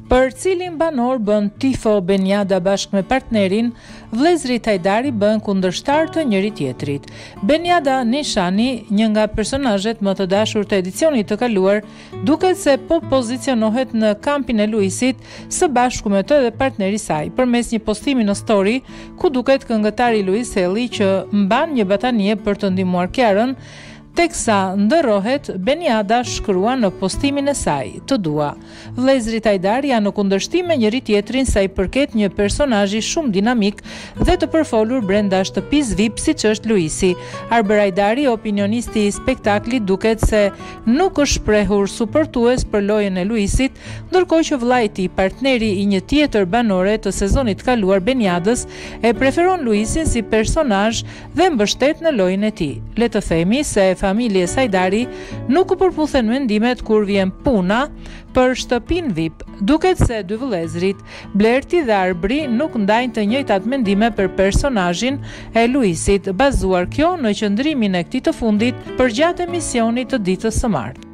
Për cilin banor bën tifo Beniada bashkë me partnerin, vëllezërit Hajdari bën kundërshtar të njëri tjetrit. Beniada Nishani, një nga personazhet më të dashur të edicionit të kaluar, duket se po pozicionohet në kampin e Luisit së bashku me të dhe partneri i saj, përmes një postimi në story ku duket këngëtari Luis Helli që mban një batanie për të ndihmuar Kiarën. Teksa ndërrohet, Beniada shkrua në postimin e saj, të dua. Vëllezërit Hajdari janë në kundërshtim me njëri tjetrin sa i përket një personazhi shumë dinamik dhe të përfolur brenda shtëpisë VIP siç është Luisi. Arber Hajdari, opinionisti i spektaklit, duket se nuk është shprehur suportues për lojën e Luisit, ndërkohë që vllai i tij, partneri i një tjetër banore të sezonit të kaluar Beniadës, e preferon Luisin si personazh dhe mbështet në lojën e tij. Le të themi se familjes Hajdari nuk u përputhen mendimet kur vjen puna për shtëpinë VIP. Duket se dy vëllezërit, Blerti dhe Arbri, nuk ndajnë të njëjtat mendime për personazhin e Luisit, bazuar kjo në qëndrimin e këtij të fundit përgjatë emisionit të ditës së martë.